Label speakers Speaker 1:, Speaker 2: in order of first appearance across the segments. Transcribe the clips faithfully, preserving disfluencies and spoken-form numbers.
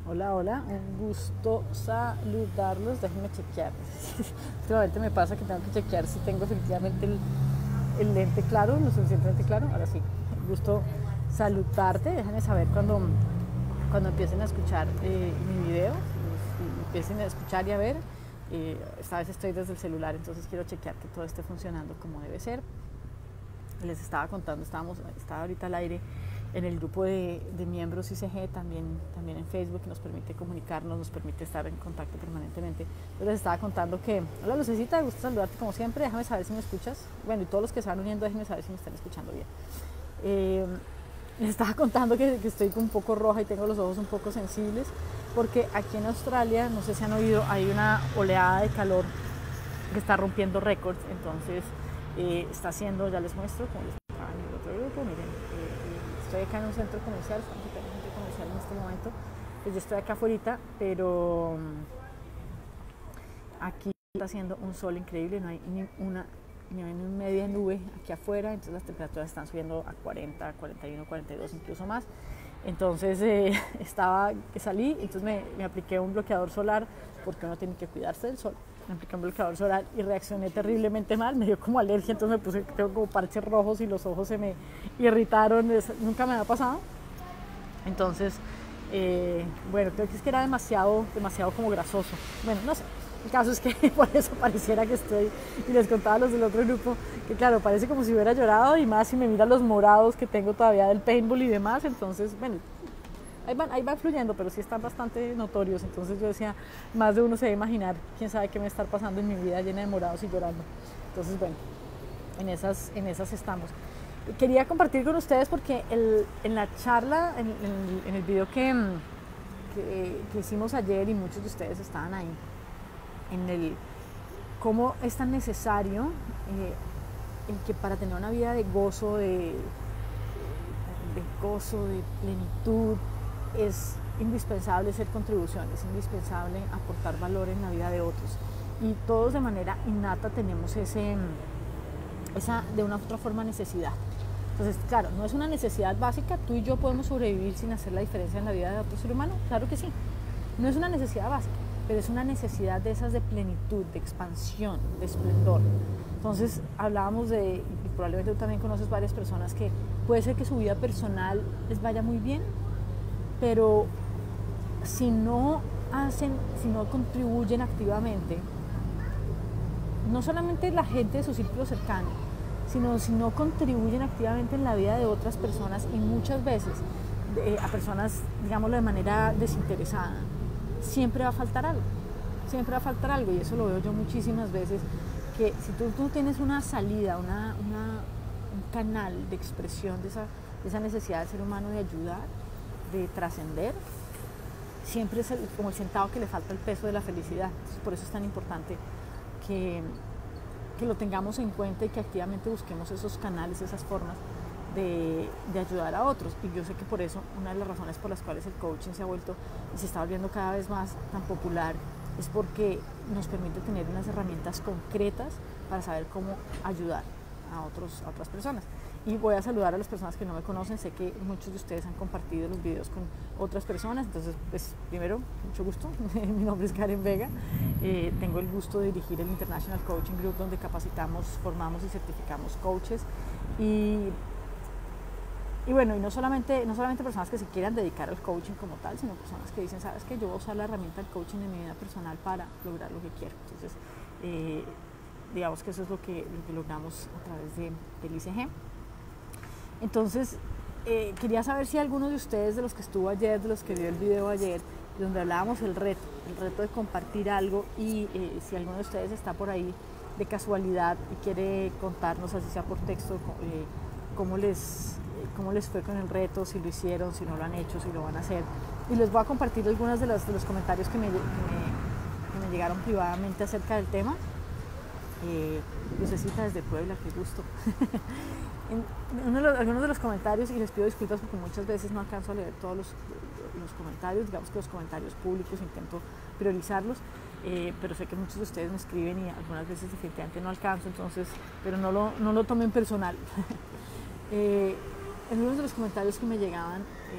Speaker 1: Hola, hola, un gusto saludarlos. Déjenme chequear. Últimamente me pasa que tengo que chequear si tengo efectivamente el, el lente claro, lo suficientemente claro. Ahora sí, un gusto saludarte. Déjenme saber cuando, cuando empiecen a escuchar eh, mi video, y empiecen a escuchar y a ver. Eh, esta vez estoy desde el celular, entonces quiero chequear que todo esté funcionando como debe ser. Les estaba contando, estábamos, estaba ahorita al aire en el grupo de, de miembros I C G, también, también en Facebook, que nos permite comunicarnos, nos permite estar en contacto permanentemente. Yo les estaba contando que, hola Lucecita, me gusta saludarte como siempre, déjame saber si me escuchas. Bueno, y todos los que se van uniendo, déjenme saber si me están escuchando bien. Eh, les estaba contando que, que estoy un poco roja y tengo los ojos un poco sensibles, porque aquí en Australia, no sé si han oído, hay una oleada de calor que está rompiendo récords, entonces eh, está haciendo, ya les muestro, como les estaba en el otro grupo, miren, eh, estoy acá en un centro comercial, estamos acá en un centro comercial en este momento, pues yo estoy acá afuera, pero aquí está haciendo un sol increíble, no hay ni una, ni hay ni media nube aquí afuera, entonces las temperaturas están subiendo a cuarenta, cuarenta y uno, cuarenta y dos, incluso más. Entonces eh, estaba, salí, entonces me, me apliqué un bloqueador solar, porque uno tiene que cuidarse del sol. Me apliqué un bloqueador solar y reaccioné terriblemente mal, me dio como alergia, entonces me puse, tengo como parches rojos y los ojos se me irritaron, es, nunca me había pasado. Entonces, eh, bueno, creo que es que era demasiado, demasiado como grasoso. Bueno, no sé. El caso es que por eso pareciera que estoy, y les contaba a los del otro grupo, que claro, parece como si hubiera llorado, y más si me miran los morados que tengo todavía del paintball y demás. Entonces, bueno, ahí van, ahí van fluyendo, pero sí están bastante notorios. Entonces yo decía, más de uno se debe imaginar, quién sabe qué me está pasando en mi vida llena de morados y llorando. Entonces, bueno, en esas, en esas estamos. Quería compartir con ustedes porque el, en la charla, en, en, en el video que, que, que hicimos ayer, y muchos de ustedes estaban ahí, en el cómo es tan necesario eh, en que para tener una vida de gozo, de, de gozo, de plenitud, es indispensable hacer contribuciones, es indispensable aportar valor en la vida de otros. Y todos de manera innata tenemos ese, esa, de una u otra forma, necesidad. Entonces, claro, no es una necesidad básica, tú y yo podemos sobrevivir sin hacer la diferencia en la vida de otro ser humano, claro que sí. No es una necesidad básica, pero es una necesidad de esas de plenitud, de expansión, de esplendor. Entonces hablábamos de, y probablemente tú también conoces varias personas que puede ser que su vida personal les vaya muy bien, pero si no hacen, si no contribuyen activamente, no solamente la gente de su círculo cercano, sino si no contribuyen activamente en la vida de otras personas, y muchas veces de, a personas, digámoslo, de manera desinteresada, siempre va a faltar algo, siempre va a faltar algo. Y eso lo veo yo muchísimas veces, que si tú, tú tienes una salida, una, una, un canal de expresión de esa, de esa necesidad del ser humano de ayudar, de trascender, siempre es el, como el centavo que le falta el peso de la felicidad. Entonces, por eso es tan importante que, que lo tengamos en cuenta y que activamente busquemos esos canales, esas formas De, de ayudar a otros. Y yo sé que por eso una de las razones por las cuales el coaching se ha vuelto y se está volviendo cada vez más tan popular es porque nos permite tener unas herramientas concretas para saber cómo ayudar a, otros, a otras personas. Y voy a saludar a las personas que no me conocen, sé que muchos de ustedes han compartido los videos con otras personas, entonces pues primero, mucho gusto, mi nombre es Karen Vega, eh, tengo el gusto de dirigir el International Coaching Group, donde capacitamos, formamos y certificamos coaches. Y Y bueno, y no solamente, no solamente personas que se quieran dedicar al coaching como tal, sino personas que dicen, sabes que yo voy a usar la herramienta del coaching en mi vida personal para lograr lo que quiero. Entonces, eh, digamos que eso es lo que, lo que logramos a través de, del I C G. Entonces, eh, quería saber si alguno de ustedes, de los que estuvo ayer, de los que vio el video ayer, donde hablábamos el reto, el reto de compartir algo, y eh, si alguno de ustedes está por ahí de casualidad y quiere contarnos, así sea por texto, eh, cómo les... cómo les fue con el reto, si lo hicieron, si no lo han hecho, si lo van a hacer. Y les voy a compartir algunos de los, de los comentarios que me, que, me, que me llegaron privadamente acerca del tema. Eh, Lucecita desde Puebla, qué gusto. en, uno de los, algunos de los comentarios, y les pido disculpas porque muchas veces no alcanzo a leer todos los, los comentarios, digamos que los comentarios públicos intento priorizarlos, eh, pero sé que muchos de ustedes me escriben y algunas veces definitivamente no alcanzo, entonces, pero no lo, no lo tomen personal. eh, En uno de los comentarios que me llegaban, eh,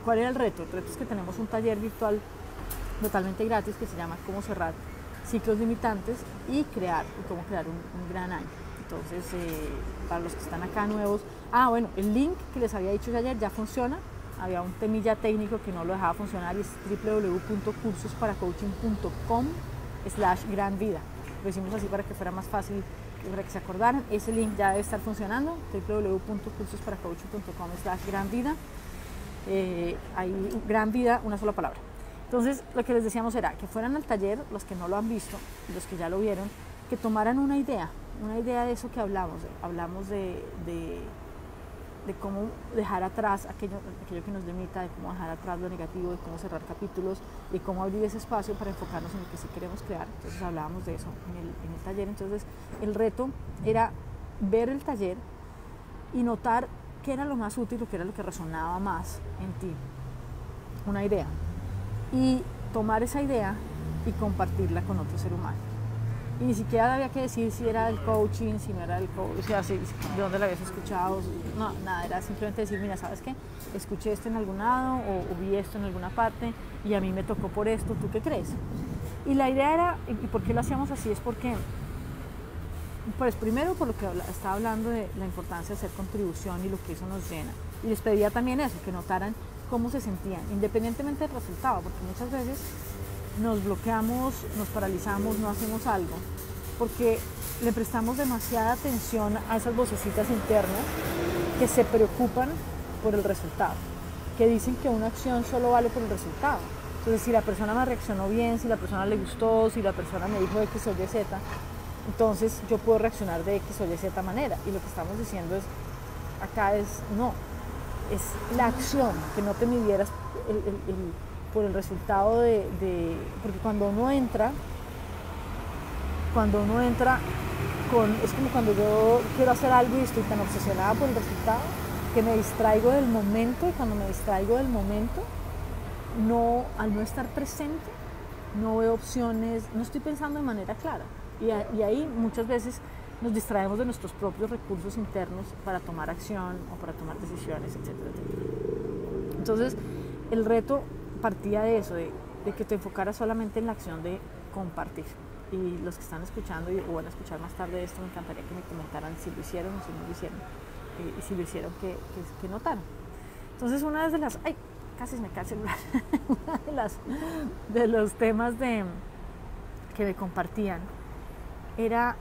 Speaker 1: ¿cuál era el reto? El reto es que tenemos un taller virtual totalmente gratis que se llama Cómo cerrar ciclos limitantes y crear, y cómo crear un, un gran año. Entonces, eh, para los que están acá nuevos, ah, bueno, el link que les había dicho ayer ya funciona. Había un temilla técnico que no lo dejaba funcionar y es doble u doble u doble u punto cursos para coaching punto com slash gran vida. Lo hicimos así para que fuera más fácil, para que se acordaran. Ese link ya debe estar funcionando, doble u doble u doble u punto cursos para coaching punto com slash gran vida. Eh, ahí, gran vida, una sola palabra. Entonces, lo que les decíamos era que fueran al taller, los que no lo han visto y los que ya lo vieron, que tomaran una idea, una idea de eso que hablamos. De, hablamos de, de, de cómo dejar atrás aquello, aquello que nos limita, de cómo dejar atrás lo negativo, de cómo cerrar capítulos, de cómo abrir ese espacio para enfocarnos en lo que sí queremos crear. Entonces, hablábamos de eso en el, en el taller. Entonces, el reto era ver el taller y notar qué era lo más útil o qué era lo que resonaba más en ti. Una idea. Y tomar esa idea y compartirla con otro ser humano. Y ni siquiera había que decir si era del coaching, si no era del coaching, o sea, si, de dónde la habías escuchado, no, nada, era simplemente decir, mira, ¿sabes qué? Escuché esto en algún lado o, o vi esto en alguna parte y a mí me tocó por esto, ¿tú qué crees? Y la idea era, ¿y por qué lo hacíamos así? Es porque, pues primero por lo que habla, estaba hablando de la importancia de hacer contribución y lo que eso nos llena. Y les pedía también eso, que notaran cómo se sentían, independientemente del resultado, porque muchas veces nos bloqueamos, nos paralizamos, no hacemos algo, porque le prestamos demasiada atención a esas vocecitas internas que se preocupan por el resultado, que dicen que una acción solo vale por el resultado. Entonces, si la persona me reaccionó bien, si la persona le gustó, si la persona me dijo X o Y, Z, entonces yo puedo reaccionar de X o Y, Z manera. Y lo que estamos diciendo es, acá es no, es la acción, que no te midieras el, el, el, por el resultado de, de, porque cuando uno entra, cuando uno entra con, es como cuando yo quiero hacer algo y estoy tan obsesionada por el resultado, que me distraigo del momento, y cuando me distraigo del momento, no, al no estar presente, no veo opciones, no estoy pensando de manera clara, y, a, y ahí muchas veces nos distraemos de nuestros propios recursos internos para tomar acción o para tomar decisiones, etcétera, etcétera. Entonces, el reto partía de eso, de, de que te enfocaras solamente en la acción de compartir. Y los que están escuchando y, o van a escuchar más tarde esto, me encantaría que me comentaran si lo hicieron o si no lo hicieron. Eh, y si lo hicieron, que, que, que notaran. Entonces, una de las... ¡Ay! Casi se me cae el celular. Una de, las, de los temas de, que me compartían era...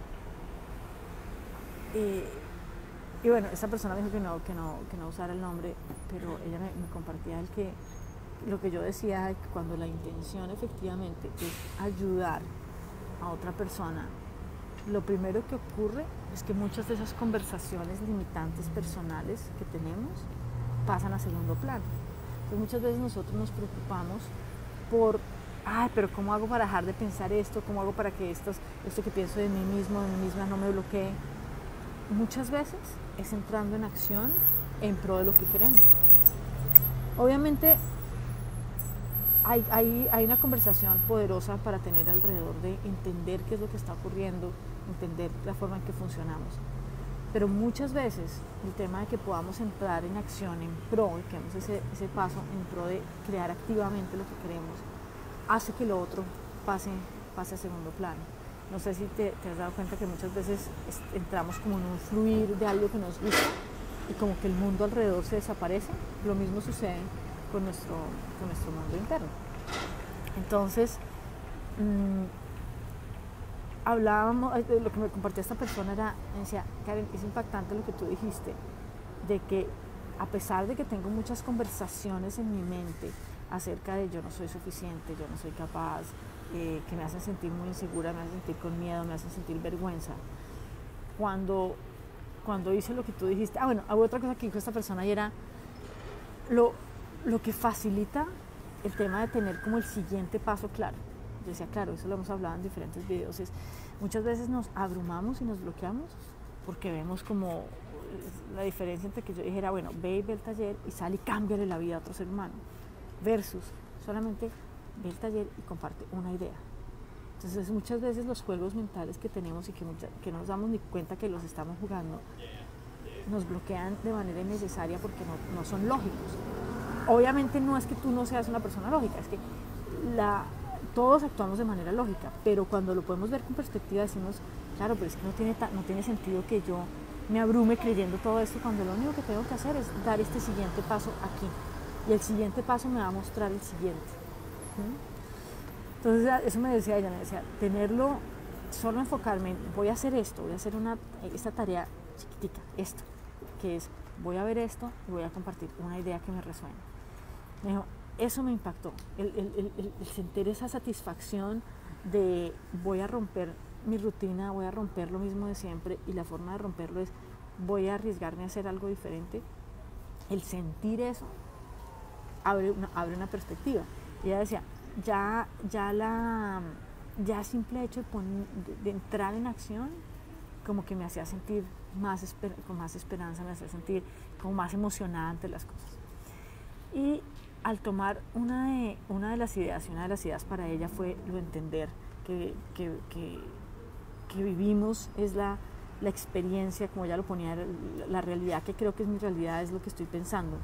Speaker 1: Eh, y bueno, esa persona me dijo que no, que no, que no usara el nombre, pero ella me, me compartía el que lo que yo decía, que cuando la intención efectivamente es ayudar a otra persona, lo primero que ocurre es que muchas de esas conversaciones limitantes personales que tenemos pasan a segundo plano. Entonces muchas veces nosotros nos preocupamos por, ay, pero ¿cómo hago para dejar de pensar esto? ¿Cómo hago para que esto, esto que pienso de mí mismo, de mí misma, no me bloquee? Muchas veces es entrando en acción en pro de lo que queremos. Obviamente hay, hay, hay una conversación poderosa para tener alrededor de entender qué es lo que está ocurriendo, entender la forma en que funcionamos. Pero muchas veces el tema de que podamos entrar en acción en pro, que demos ese, ese paso en pro de crear activamente lo que queremos, hace que lo otro pase, pase a segundo plano. No sé si te, te has dado cuenta que muchas veces es, entramos como en un fluir de algo que nos gusta y como que el mundo alrededor se desaparece. Lo mismo sucede con nuestro, con nuestro mundo interno. Entonces, mmm, hablábamos, lo que me compartía esta persona era, me decía, Karen, es impactante lo que tú dijiste, de que a pesar de que tengo muchas conversaciones en mi mente acerca de yo no soy suficiente, yo no soy capaz, eh, que me hacen sentir muy insegura, me hacen sentir con miedo, me hacen sentir vergüenza, cuando, cuando hice lo que tú dijiste, ah bueno, hay otra cosa que dijo esta persona y era lo, lo que facilita el tema de tener como el siguiente paso claro. Yo decía, claro, eso lo hemos hablado en diferentes videos, es, muchas veces nos abrumamos y nos bloqueamos porque vemos como la diferencia entre que yo dijera, bueno, ve y ve el taller y sale y cámbiale la vida a otro ser humano, versus solamente ve el taller y comparte una idea. Entonces muchas veces los juegos mentales que tenemos y que, mucha, que no nos damos ni cuenta que los estamos jugando, nos bloquean de manera innecesaria porque no, no son lógicos. obviamente no es que tú no seas una persona lógica, es que la, todos actuamos de manera lógica, pero cuando lo podemos ver con perspectiva decimos, claro, pero es que no tiene, no tiene sentido que yo me abrume creyendo todo esto cuando lo único que tengo que hacer es dar este siguiente paso aquí. Y el siguiente paso me va a mostrar el siguiente. ¿Mm? Entonces eso me decía ella, me decía, tenerlo, solo enfocarme en voy a hacer esto, voy a hacer una, esta tarea chiquitica, esto, que es voy a ver esto y voy a compartir una idea que me resuene. Me dijo, eso me impactó, el, el, el, el sentir esa satisfacción de voy a romper mi rutina, voy a romper lo mismo de siempre y la forma de romperlo es voy a arriesgarme a hacer algo diferente. El sentir eso abre una, abre una perspectiva. Y ella decía, ya, ya, la, ya el simple hecho de, poner, de, de entrar en acción como que me hacía sentir más esper, con más esperanza, me hacía sentir como más emocionada ante las cosas. Y al tomar una de, una de las ideas, y una de las ideas para ella fue lo entender que, que, que, que vivimos es la, la experiencia, como ella lo ponía, la, la realidad que creo que es mi realidad, es lo que estoy pensando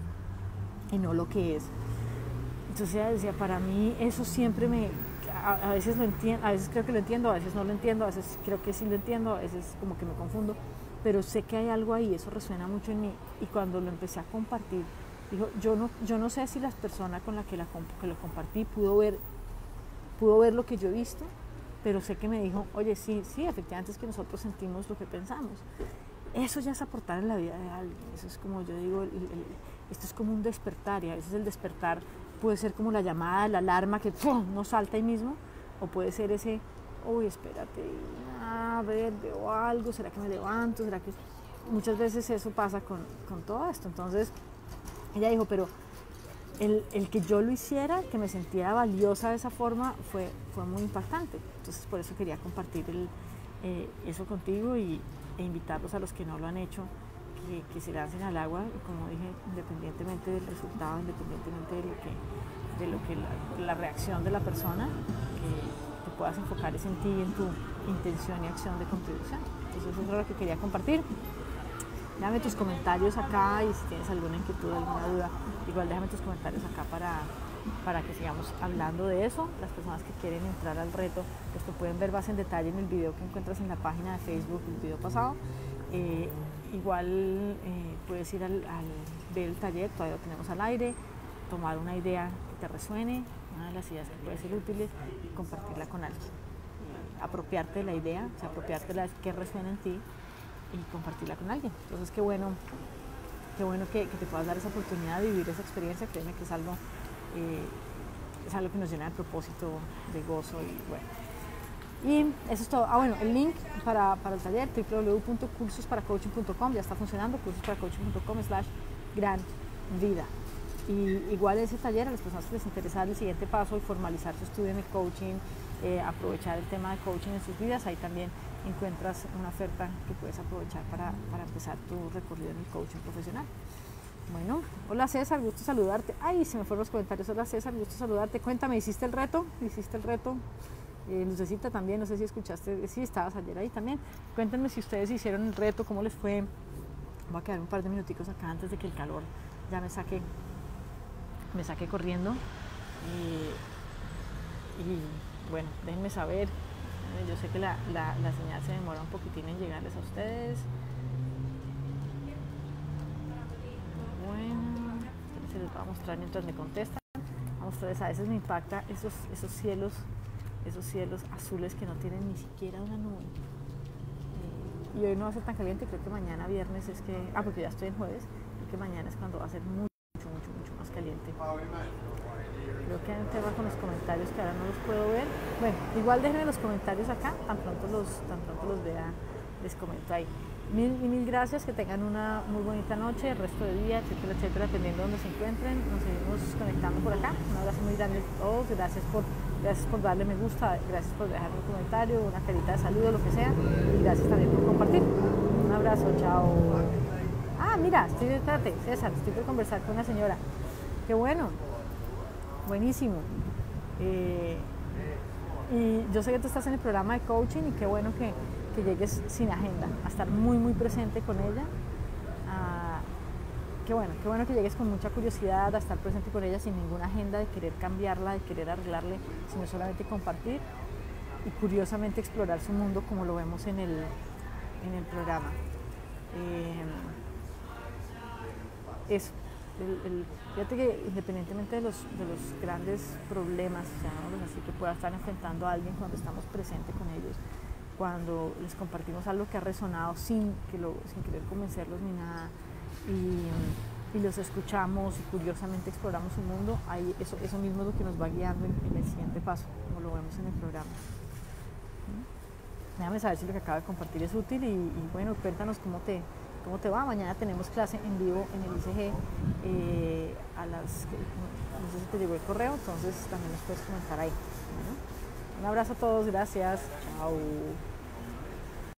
Speaker 1: y no lo que es. Entonces ella decía, para mí eso siempre me, a, a veces lo entiendo, a veces creo que lo entiendo, a veces no lo entiendo, a veces creo que sí lo entiendo, a veces como que me confundo, pero sé que hay algo ahí, eso resuena mucho en mí. Y cuando lo empecé a compartir, dijo, yo no, yo no sé si la persona con la que, la, que lo compartí pudo ver, pudo ver lo que yo he visto, pero sé que me dijo, oye, sí, sí, efectivamente es que nosotros sentimos lo que pensamos. Eso ya es aportar en la vida de alguien, eso es como yo digo, el, el, esto es como un despertar, y a veces el despertar puede ser como la llamada, la alarma que ¡pum!, no salta ahí mismo, o puede ser ese, uy, espérate, a ver, veo algo, ¿será que me levanto? ¿Será que...? Muchas veces eso pasa con, con todo esto. Entonces ella dijo, pero el, el que yo lo hiciera, que me sintiera valiosa de esa forma, fue, fue muy impactante. Entonces por eso quería compartir el, eh, eso contigo y, e invitarlos a los que no lo han hecho, que, que se lancen al agua, y como dije, independientemente del resultado, independientemente de lo que, de lo que la, la reacción de la persona, que te puedas enfocar es en ti y en tu intención y acción de contribución. Entonces eso es lo que quería compartir. Déjame tus comentarios acá y si tienes alguna inquietud, alguna duda, igual déjame tus comentarios acá para, para que sigamos hablando de eso. Las personas que quieren entrar al reto, pues lo pueden ver más en detalle en el video que encuentras en la página de Facebook, el video pasado. Eh, igual eh, puedes ir al, al ver el taller, todavía lo tenemos al aire, tomar una idea que te resuene, una de las ideas que puede ser útiles, y compartirla con alguien. Eh, apropiarte de la idea, o sea, apropiarte de la que resuena en ti y compartirla con alguien. Entonces qué bueno, qué bueno que, que te puedas dar esa oportunidad de vivir esa experiencia. Créeme que es algo, eh, es algo que nos llena de propósito, de gozo y bueno. Y eso es todo. Ah, bueno, el link para, para el taller, doble u doble u doble u punto cursos para coaching punto com, ya está funcionando, cursos para coaching punto com slash gran vida. Y igual ese taller, a las personas que les interesa el siguiente paso y formalizar su estudio en el coaching, eh, aprovechar el tema de coaching en sus vidas, ahí también encuentras una oferta que puedes aprovechar para, para empezar tu recorrido en el coaching profesional. Bueno, hola César, gusto saludarte. Ay, se me fueron los comentarios. Hola César, gusto saludarte. Cuéntame, ¿hiciste el reto? ¿Hiciste el reto? Eh, Lucecita también, no sé si escuchaste, sí, estabas ayer ahí también. Cuéntenme si ustedes hicieron el reto, cómo les fue. Voy a quedar un par de minuticos acá antes de que el calor ya me saque, me saque corriendo. Y, y bueno, déjenme saber. Yo sé que la, la, la señal se demora un poquitín en llegarles a ustedes. Bueno, se les va a mostrar mientras me contestan. A ustedes a veces me impacta esos, esos cielos, esos cielos azules que no tienen ni siquiera una nube. Eh, y hoy no va a ser tan caliente, creo que mañana viernes es que, ah, porque ya estoy en jueves, creo que mañana es cuando va a ser mucho, mucho, mucho más caliente. Creo que hay un tema con los comentarios que ahora no los puedo ver. Bueno, igual déjenme los comentarios acá, tan pronto los, tan pronto los vea, les comento ahí. Mil y mil gracias, que tengan una muy bonita noche, el resto del día, etcétera, etcétera, dependiendo de donde se encuentren. Nos seguimos conectando por acá. Un abrazo muy grande a todos, gracias por, gracias por darle me gusta, gracias por dejar un comentario, una carita de saludo, lo que sea, y gracias también por compartir. Un abrazo, chao. Ah, mira, estoy, espérate, César, estoy por conversar con una señora. Qué bueno. Buenísimo. Eh, y yo sé que tú estás en el programa de coaching y qué bueno que, que llegues sin agenda, a estar muy, muy presente con ella, a qué bueno, qué bueno que llegues con mucha curiosidad a estar presente con ella sin ninguna agenda de querer cambiarla, de querer arreglarle, sino solamente compartir y curiosamente explorar su mundo como lo vemos en el, en el programa. Eh, eso, el, el, fíjate que independientemente de los, de los grandes problemas, llamémoslos así, que pueda estar enfrentando a alguien cuando estamos presentes con ellos, cuando les compartimos algo que ha resonado sin, que lo, sin querer convencerlos ni nada, y, y los escuchamos y curiosamente exploramos su mundo, ahí eso, eso mismo es lo que nos va guiando en, en el siguiente paso, como lo vemos en el programa. ¿Mm? Déjame saber si lo que acabo de compartir es útil y, y bueno, cuéntanos cómo te, cómo te va. Mañana tenemos clase en vivo en el I C G eh, a las, no sé si te llegó el correo, entonces también nos puedes comentar ahí. ¿No? Un abrazo a todos, gracias, chao.